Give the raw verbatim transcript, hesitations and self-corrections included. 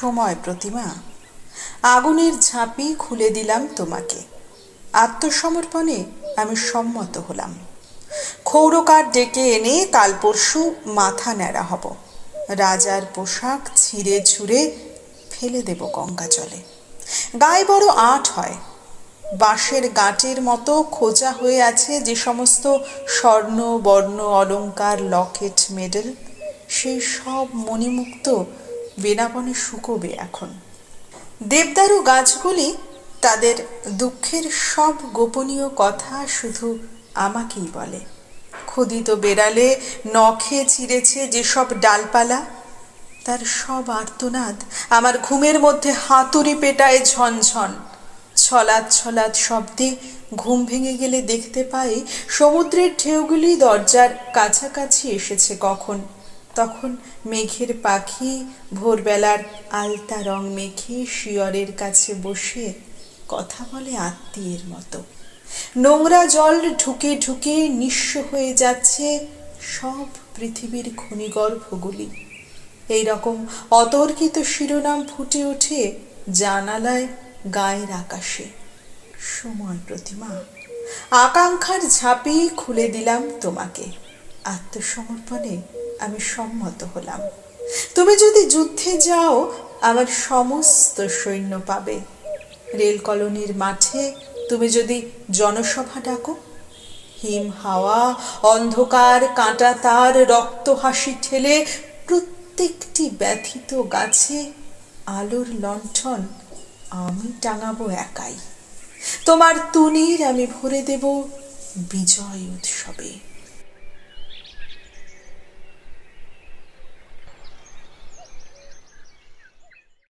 সময় প্রতিমা, আগুনের ঝাঁপি খুলে দিলাম তোমাকে। আত্মসমর্পণে আমি সম্মত হলাম। ক্ষৌরকার ডেকে এনে কাল পরশু মাথা ন্যাড়া হব। রাজার পোশাক ছিঁড়ে ছুঁড়ে ফেলে দেব গঙ্গা জলে। গায়ে বড় আট হয়, বাঁশের গাঁটের মতো খোঁচা হয়ে আছে যে সমস্ত স্বর্ণ বর্ণ অলঙ্কার, লকেট, মেডেল, সেই সব মণিমুক্ত বেনাবনে শুকোবে এখন। দেবদারু গাছগুলি তাদের দুঃখের সব গোপনীয় কথা শুধু আমাকেই বলে। ক্ষুদিত বেড়ালে নখে ছিঁড়েছে যেসব ডালপালা, তার সব আর্তনাদ আমার ঘুমের মধ্যে হাতুড়ি পেটায় ঝনঝন। ছলাৎ ছলাৎ শব্দে ঘুম ভেঙে গেলে দেখতে পাই সমুদ্রের ঢেউগুলি দরজার কাছাকাছি এসেছে কখন। তখন মেঘের পাখি ভোরবেলার আলতা রং মেখে শিয়রের কাছে বসে কথা বলে আত্মীয়ের মতো। নোংরা জল ঢুকে ঢুকে নিঃস্ব হয়ে যাচ্ছে সব পৃথিবীর খনিগর্ভগুলি। এইরকম অতর্কিত শিরোনাম ফুটে ওঠে জানালায় গায়ের আকাশে। সময় প্রতিমা, আকাঙ্ক্ষার ঝাঁপি খুলে দিলাম তোমাকে। আত্মসমর্পণে আমি সম্মত হলাম। তুমি যদি যুদ্ধে যাও আমার সমস্ত সৈন্য পাবে। রেল কলোনির মাঠে তুমি যদি জনসভা ডাকো, হিম হাওয়া, অন্ধকার, কাঁটা তার, রক্ত হাসি ঠেলে প্রত্যেকটি ব্যথিত গাছে আলোর লণ্ঠন আমি টাঙাবো একাই। তোমার তুনির আমি ভরে দেব বিজয় উৎসবে।